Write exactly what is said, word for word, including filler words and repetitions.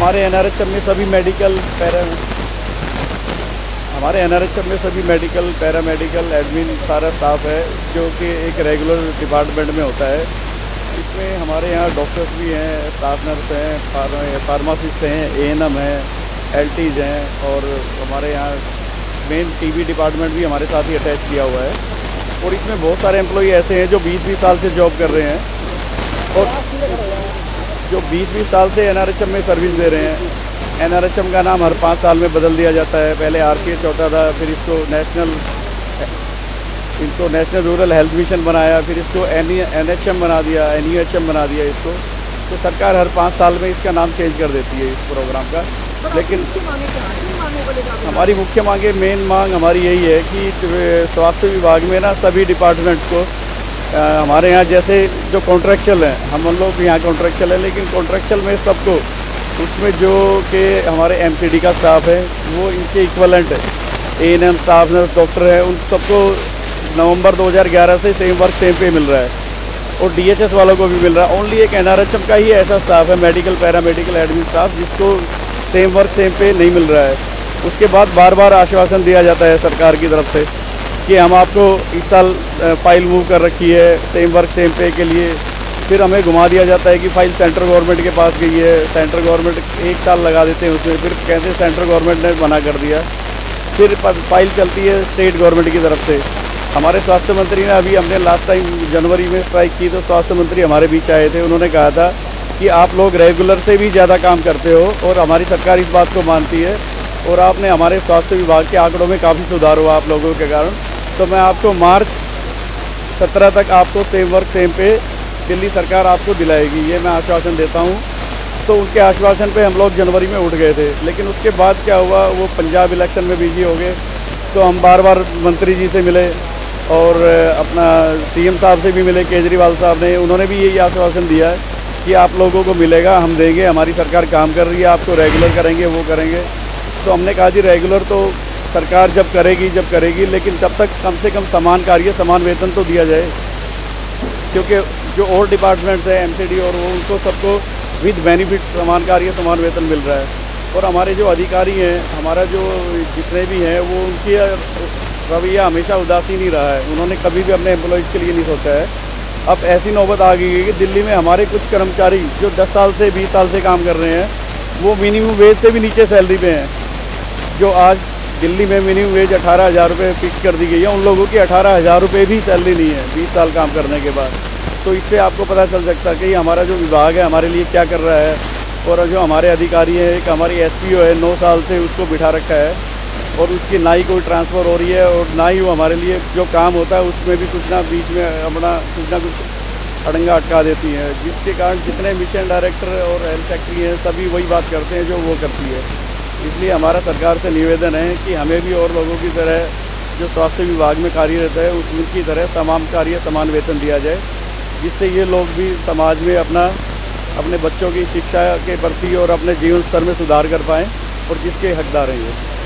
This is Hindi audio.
हमारे एनआरएचएम में सभी मेडिकल पैरा हमारे एनआरएचएम में सभी मेडिकल पैरामेडिकल एडमिन सारा स्टाफ है जो कि एक रेगुलर डिपार्टमेंट में होता है। इसमें हमारे यहाँ डॉक्टर्स भी हैं, स्टाफ नर्स हैं, फार्मासिस्ट हैं, एएनएम हैं, एलटीज हैं और हमारे यहाँ मेन टीबी डिपार्टमेंट भी हमारे साथ ही अटैच किया हुआ है। और इसमें बहुत सारे एम्प्लॉई ऐसे हैं जो बीस बीस साल से जॉब कर रहे हैं और जो बीस बीस साल से एनआरएचएम में सर्विस दे रहे हैं। एनआरएचएम का नाम हर पाँच साल में बदल दिया जाता है। पहले आरपीएच होता था, फिर इसको नेशनल इनको नेशनल रूरल हेल्थ मिशन बनाया, फिर इसको एन एनएचएम बना दिया, एनयूएचएम बना दिया इसको। तो सरकार हर पाँच साल में इसका नाम चेंज कर देती है इस प्रोग्राम का। लेकिन हमारी मुख्य मांगे मेन मांग हमारी यही है कि स्वास्थ्य विभाग में ना सभी डिपार्टमेंट को आ, हमारे यहाँ जैसे जो कॉन्ट्रैक्चुअल हैं, हम लोग यहाँ कॉन्ट्रैक्चुअल है, लेकिन कॉन्ट्रैक्चुअल में सबको उसमें जो कि हमारे एमसीडी का स्टाफ है वो इनके इक्वलेंट है। एएनएम स्टाफ नर्स डॉक्टर है, उन सबको नवंबर दो हज़ार ग्यारह से सेम वर्क सेम पे मिल रहा है और डीएचएस वालों को भी मिल रहा है। ओनली एक एनआरएचएम का ही ऐसा स्टाफ है, मेडिकल पैरामेडिकल एडमिन स्टाफ, जिसको सेम वर्क सेम पे नहीं मिल रहा है। उसके बाद बार बार आश्वासन दिया जाता है सरकार की तरफ से कि हम आपको इस साल फाइल मूव कर रखी है सेम वर्क सेम पे के लिए। फिर हमें घुमा दिया जाता है कि फ़ाइल सेंट्रल गवर्नमेंट के पास गई है, सेंट्रल गवर्नमेंट एक साल लगा देते हैं उसमें, फिर कहते हैं सेंट्रल गवर्नमेंट ने मना कर दिया। फिर फाइल चलती है स्टेट गवर्नमेंट की तरफ से। हमारे स्वास्थ्य मंत्री ने अभी हमने लास्ट टाइम जनवरी में स्ट्राइक की तो स्वास्थ्य मंत्री हमारे बीच आए थे। उन्होंने कहा था कि आप लोग रेगुलर से भी ज़्यादा काम करते हो और हमारी सरकार इस बात को मानती है और आपने हमारे स्वास्थ्य विभाग के आंकड़ों में काफ़ी सुधार हुआ आप लोगों के कारण। तो मैं आपको मार्च सत्रह तक आपको सेम वर्क सेम पे दिल्ली सरकार आपको दिलाएगी, ये मैं आश्वासन देता हूँ। तो उनके आश्वासन पे हम लोग जनवरी में उठ गए थे, लेकिन उसके बाद क्या हुआ, वो पंजाब इलेक्शन में बिजी हो गए। तो हम बार बार मंत्री जी से मिले और अपना सीएम साहब से भी मिले, केजरीवाल साहब ने, उन्होंने भी यही आश्वासन दिया है कि आप लोगों को मिलेगा, हम देंगे, हमारी सरकार काम कर रही है, आपको रेगुलर करेंगे, वो करेंगे। तो हमने कहा जी रेगुलर तो सरकार जब करेगी जब करेगी लेकिन तब तक कम से कम समान कार्य समान वेतन तो दिया जाए, क्योंकि जो और डिपार्टमेंट्स है एमसीडी और वो उनको सबको विद बेनिफिट समान कार्य समान वेतन मिल रहा है। और हमारे जो अधिकारी हैं, हमारा जो जितने भी हैं, वो उनकी रवैया हमेशा उदासीन ही रहा है। उन्होंने कभी भी अपने एम्प्लॉयज़ के लिए नहीं सोचा है। अब ऐसी नौबत आ गई है कि दिल्ली में हमारे कुछ कर्मचारी जो दस साल से बीस साल से काम कर रहे हैं वो मिनिमम वेज से भी नीचे सैलरी पे हैं। जो आज दिल्ली में मिनिमम वेज अठारह हज़ार रुपये फिक्स कर दी गई है, उन लोगों की अठारह हज़ार रुपये भी सैलरी नहीं है बीस साल काम करने के बाद। तो इससे आपको पता चल सकता है कि हमारा जो विभाग है हमारे लिए क्या कर रहा है। और जो हमारे अधिकारी हैं, एक हमारी एसपीओ है, नौ साल से उसको बिठा रखा है और उसकी ना ही कोई ट्रांसफ़र हो रही है और ना ही वो हमारे लिए जो काम होता है उसमें भी कुछ ना बीच में अपना कुछ ना कुछ अड़ंगा अटका देती हैं, जिसके कारण जितने मिशन डायरेक्टर और हेल्थ सेक्रेटरी हैं सभी वही बात करते हैं जो वो करती है। इसलिए हमारा सरकार से निवेदन है कि हमें भी और लोगों की तरह जो स्वास्थ्य विभाग में कार्यरत है उनकी तरह तमाम कार्य समान वेतन दिया जाए, जिससे ये लोग भी समाज में अपना अपने बच्चों की शिक्षा के प्रति और अपने जीवन स्तर में सुधार कर पाएँ और जिसके हकदार हैं ये।